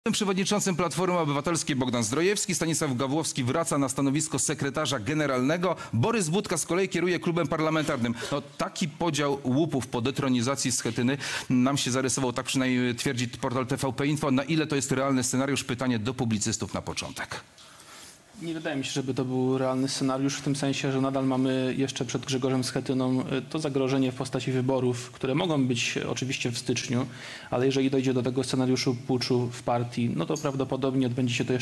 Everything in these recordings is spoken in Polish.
Przewodniczącym Platformy Obywatelskiej Bogdan Zdrojewski, Stanisław Gawłowski wraca na stanowisko sekretarza generalnego. Borys Budka z kolei kieruje klubem parlamentarnym. No, taki podział łupów po detronizacji Schetyny nam się zarysował, tak przynajmniej twierdzi portal TVP Info. Na ile to jest realny scenariusz? Pytanie do publicystów na początek. Nie wydaje mi się, żeby to był realny scenariusz w tym sensie, że nadal mamy jeszcze przed Grzegorzem Schetyną to zagrożenie w postaci wyborów, które mogą być oczywiście w styczniu, ale jeżeli dojdzie do tego scenariuszu puczu w partii, no to prawdopodobnie odbędzie się to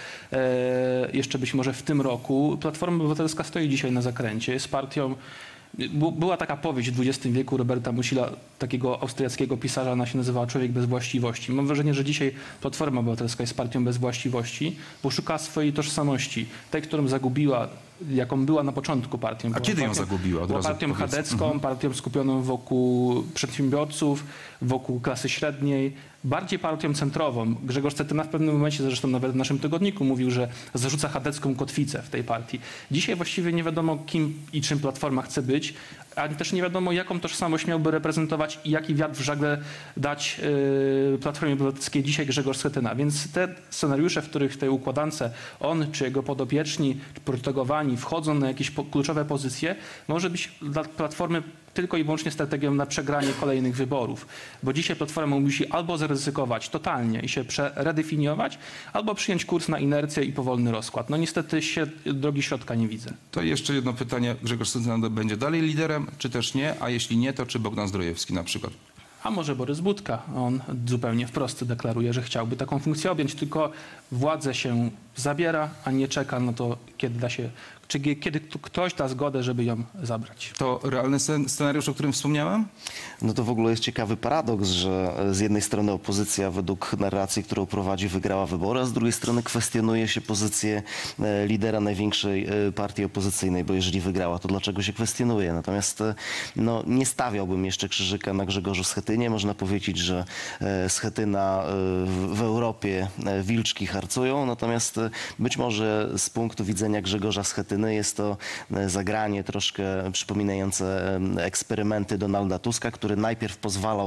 jeszcze być może w tym roku. Platforma Obywatelska stoi dzisiaj na zakręcie, jest partią. Była taka powieść w XX wieku Roberta Musila, takiego austriackiego pisarza, ona się nazywała Człowiek bez właściwości. Mam wrażenie, że dzisiaj Platforma Obywatelska jest partią bez właściwości, bo szuka swojej tożsamości, tej, którą zagubiła, jaką była na początku partią. A kiedy ją zagubiła? Była partią chadecką, partią skupioną wokół przedsiębiorców, wokół klasy średniej, bardziej partią centrową. Grzegorz Schetyna w pewnym momencie, zresztą nawet w naszym tygodniku, mówił, że zarzuca chadecką kotwicę w tej partii. Dzisiaj właściwie nie wiadomo, kim i czym Platforma chce być, ani też nie wiadomo, jaką tożsamość miałby reprezentować i jaki wiatr w żagle dać Platformie Obywatelskiej dzisiaj Grzegorz Schetyna. Więc te scenariusze, w których w tej układance on czy jego podopieczni, czy protegowani wchodzą na jakieś kluczowe pozycje, może być dla Platformy tylko i wyłącznie strategią na przegranie kolejnych wyborów. Bo dzisiaj Platforma musi albo zaryzykować totalnie i się redefiniować, albo przyjąć kurs na inercję i powolny rozkład. No niestety drogi środka nie widzę. To jeszcze jedno pytanie. Grzegorz Schetyna będzie dalej liderem, czy też nie? A jeśli nie, to czy Bogdan Zdrojewski na przykład? A może Borys Budka? On zupełnie wprost deklaruje, że chciałby taką funkcję objąć, tylko władzę się zabiera, a nie czeka na to, kiedy ktoś da zgodę, żeby ją zabrać. To realny scenariusz, o którym wspomniałem? No to w ogóle jest ciekawy paradoks, że z jednej strony opozycja według narracji, którą prowadzi, wygrała wybory, a z drugiej strony kwestionuje się pozycję lidera największej partii opozycyjnej, bo jeżeli wygrała, to dlaczego się kwestionuje? Natomiast no, nie stawiałbym jeszcze krzyżyka na Grzegorzu Schetynie. Można powiedzieć, że Schetyna w Europie wilczki harcują, natomiast być może z punktu widzenia Grzegorza Schetyny jest to zagranie troszkę przypominające eksperymenty Donalda Tuska, który najpierw pozwalał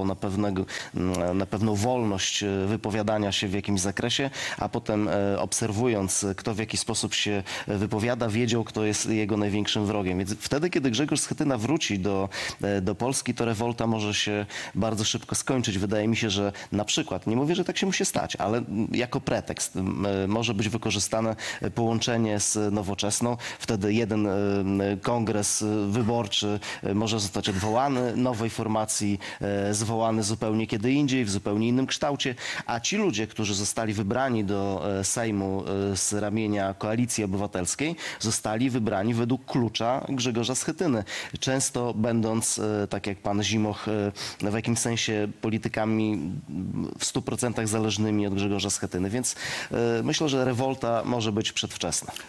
na pewną wolność wypowiadania się w jakimś zakresie, a potem obserwując, kto w jaki sposób się wypowiada, wiedział, kto jest jego największym wrogiem. Więc wtedy, kiedy Grzegorz Schetyna wróci do Polski, to rewolta może się bardzo szybko skończyć. Wydaje mi się, że na przykład, nie mówię, że tak się musi stać, ale jako pretekst może być wykorzystane połączenie z Nowoczesną. Wtedy jeden kongres wyborczy może zostać odwołany, nowej formacji zwołany zupełnie kiedy indziej, w zupełnie innym kształcie, a ci ludzie, którzy zostali wybrani do Sejmu z ramienia Koalicji Obywatelskiej, zostali wybrani według klucza Grzegorza Schetyny. Często będąc, tak jak pan Zimoch, w jakimś sensie politykami w 100% zależnymi od Grzegorza Schetyny. Więc myślę, że rewolta może być przedwczesna.